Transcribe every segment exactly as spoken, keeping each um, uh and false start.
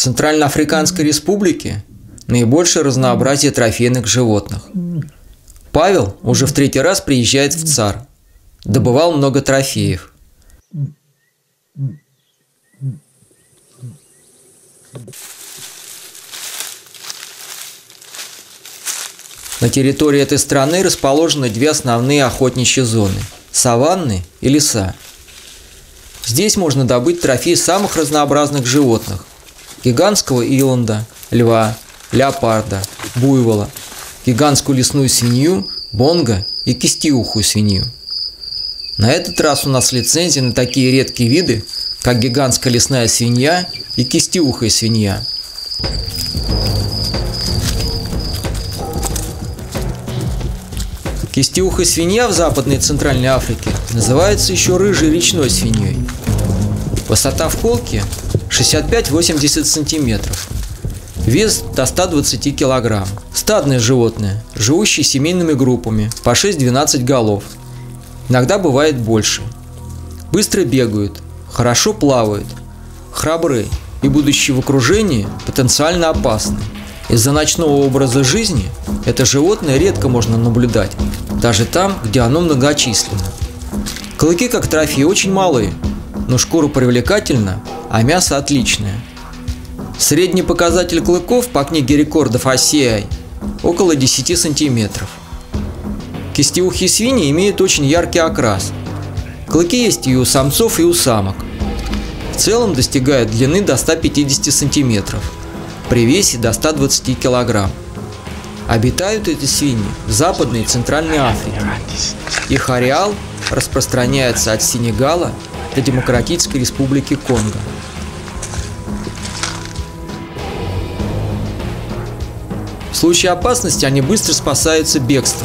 Центральноафриканской Республике наибольшее разнообразие трофейных животных. Павел уже в третий раз приезжает в ЦАР. Добывал много трофеев. На территории этой страны расположены две основные охотничьи зоны – саванны и леса. Здесь можно добыть трофеи самых разнообразных животных – гигантского илонда, льва, леопарда, буйвола, гигантскую лесную свинью, бонго и кистеухую свинью. На этот раз у нас лицензия на такие редкие виды, как гигантская лесная свинья и кистеухая свинья. Кистеухая свинья в Западной и Центральной Африке называется еще рыжей речной свиньей. Высота в холке шестьдесят пять — восемьдесят сантиметров. Вес до ста двадцати килограмм. Стадное животное, живущее семейными группами, по шесть-двенадцать голов. Иногда бывает больше. Быстро бегают, хорошо плавают, храбры и, будучи в окружении, потенциально опасны. Из-за ночного образа жизни это животное редко можно наблюдать, даже там, где оно многочисленно. Клыки, как трофей, очень малые, но шкура привлекательна, а мясо отличное. Средний показатель клыков по книге рекордов эй си ай около десяти сантиметров. Кистеухие свиньи имеют очень яркий окрас. Клыки есть и у самцов, и у самок. В целом достигают длины до ста пятидесяти сантиметров, при весе до ста двадцати килограмм. Обитают эти свиньи в Западной и Центральной Африке. Их ареал распространяется от Сенегала до Демократической Республики Конго. В случае опасности они быстро спасаются бегством.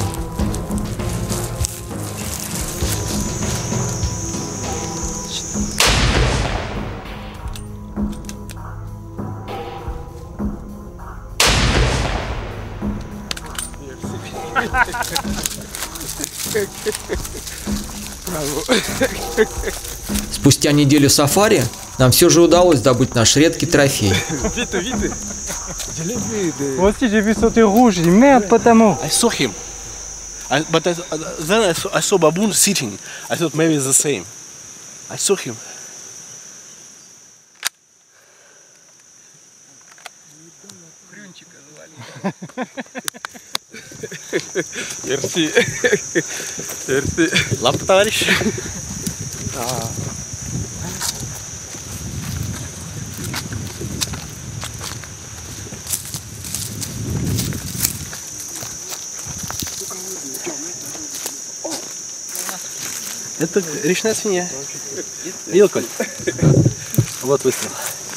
Спустя неделю сафари нам все же удалось добыть наш редкий трофей. Moi aussi j'ai vu sauter rouge, j'ai dit merde Potamo. I saw him, I, but I, then I saw, I saw baboon sitting. I thought maybe it's the same. I saw him. Merci. Merci. Лапка, товарищ. Это речная свинья. Видел, Коль? Вот выстрел.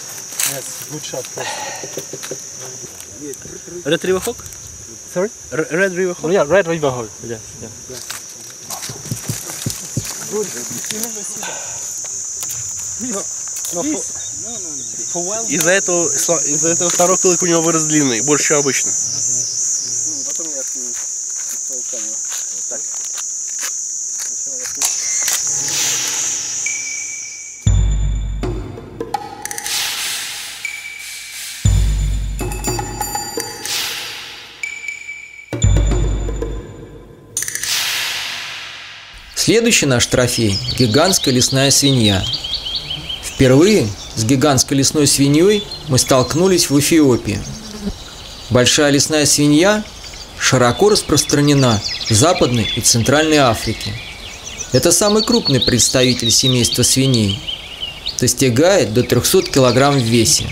Red River Hawk? Sorry? R Red River Hawk? Oh, yeah, Red River Hawk. Yes, yeah. Из-за этого, из-за этого второй клык у него вырос длинный, больше, чем обычно. Следующий наш трофей – гигантская лесная свинья. Впервые с гигантской лесной свиньей мы столкнулись в Эфиопии. Большая лесная свинья широко распространена в Западной и Центральной Африке. Это самый крупный представитель семейства свиней. Достигает до трёхсот килограмм в весе.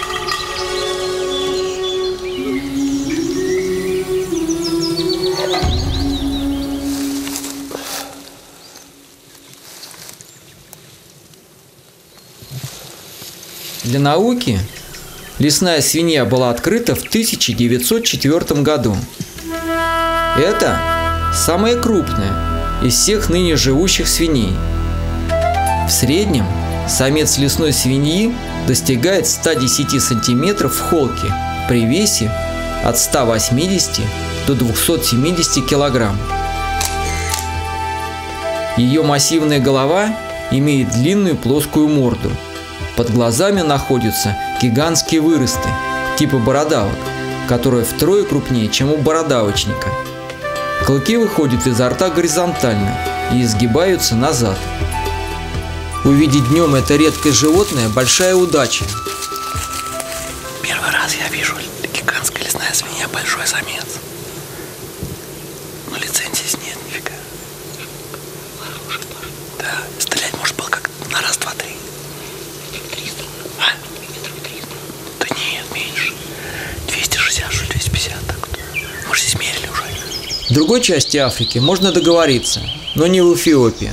Для науки лесная свинья была открыта в тысяча девятьсот четвёртом году. Это самая крупная из всех ныне живущих свиней. В среднем самец лесной свиньи достигает ста десяти сантиметров в холке при весе от ста восьмидесяти до двухсот семидесяти килограмм. Ее массивная голова имеет длинную плоскую морду. Под глазами находятся гигантские выросты, типа бородавок, которые втрое крупнее, чем у бородавочника. Клыки выходят изо рта горизонтально и изгибаются назад. Увидеть днем это редкое животное – большая удача. Первый раз я вижу гигантская лесная свинья, большой самец. Но лицензии нет, нифига. Да, стрелять может было как на раз, два, три. триста. А? Да нет, меньше. двести шестьдесят, двести пятьдесят. Так вот. Мы же здесь мерили уже. В другой части Африки можно договориться, но не в Эфиопии.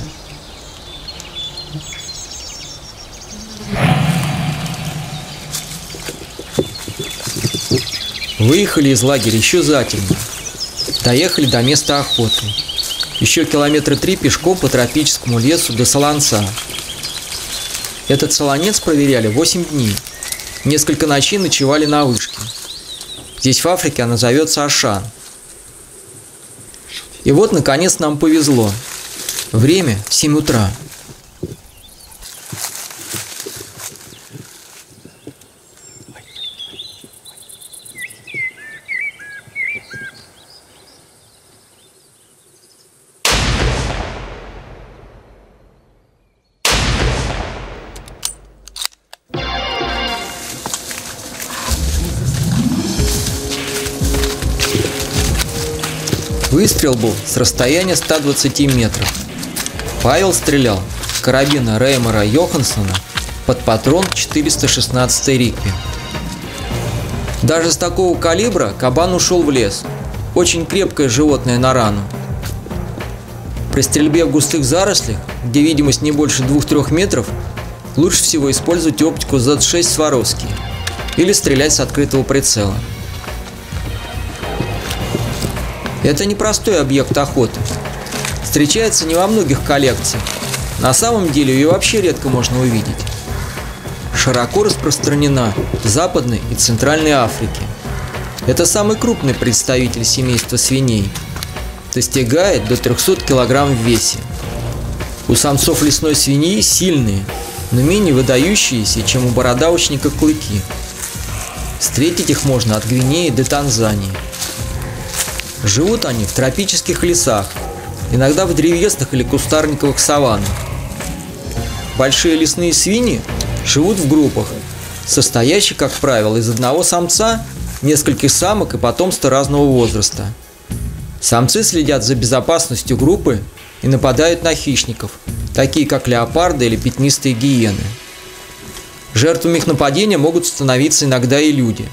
Выехали из лагеря еще затемно. Доехали до места охоты. Еще километра три пешком по тропическому лесу до Солонца. Этот солонец проверяли восемь дней. Несколько ночей ночевали на вышке. Здесь в Африке она зовется Ашан. И вот, наконец, нам повезло. Время семь утра. Выстрел был с расстояния ста двадцати метров. Павел стрелял с карабина Реймера Йоханссона под патрон четыреста шестнадцать Рикви. Даже с такого калибра кабан ушел в лес. Очень крепкое животное на рану. При стрельбе в густых зарослях, где видимость не больше двух-трёх метров, лучше всего использовать оптику зет шесть Сваровский или стрелять с открытого прицела. Это непростой объект охоты. Встречается не во многих коллекциях. На самом деле ее вообще редко можно увидеть. Широко распространена в Западной и Центральной Африке. Это самый крупный представитель семейства свиней. Достигает до трёхсот килограмм в весе. У самцов лесной свиньи сильные, но менее выдающиеся, чем у бородавочника, клыки. Встретить их можно от Гвинеи до Танзании. Живут они в тропических лесах, иногда в древесных или кустарниковых саваннах. Большие лесные свиньи живут в группах, состоящих, как правило, из одного самца, нескольких самок и потомства разного возраста. Самцы следят за безопасностью группы и нападают на хищников, такие как леопарды или пятнистые гиены. Жертвами их нападения могут становиться иногда и люди.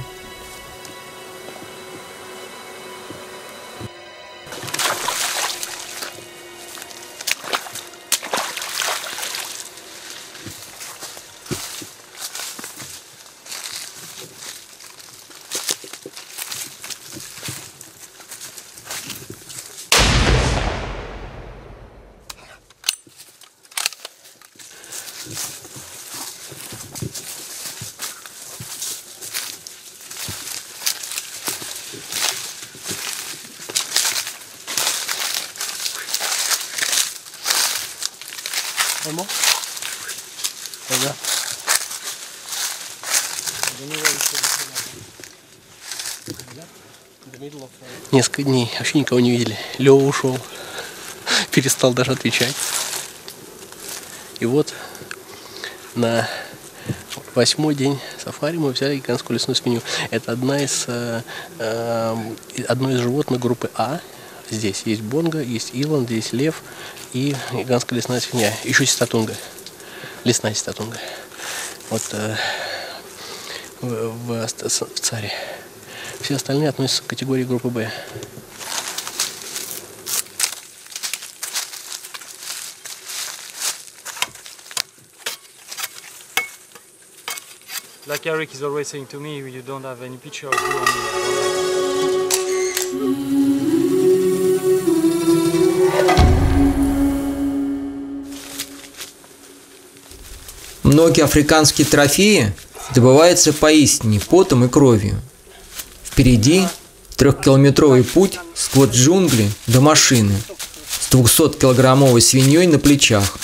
Несколько дней вообще никого не видели. Лёва ушел, перестал даже отвечать. И вот на восьмой день сафари мы взяли гигантскую лесную свинью. Это одна из, э, э, одно из животных группы А. Здесь есть бонго, есть иланд, здесь лев и гигантская лесная свинья. Еще ситатунга, лесная ситатунга. Вот э, в, в, в царе. Все остальные относятся к категории группы Б. Like Eric is always saying to me, you don't have any picture of you on me. Многие африканские трофеи добываются поистине потом и кровью. Впереди трехкилометровый путь сквозь джунгли до машины с двухсоткилограммовой свиньей на плечах.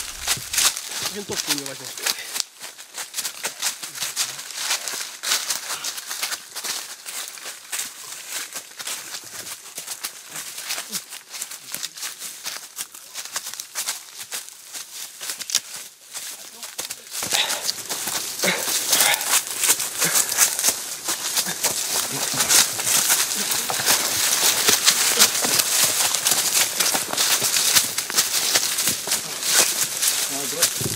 бросить.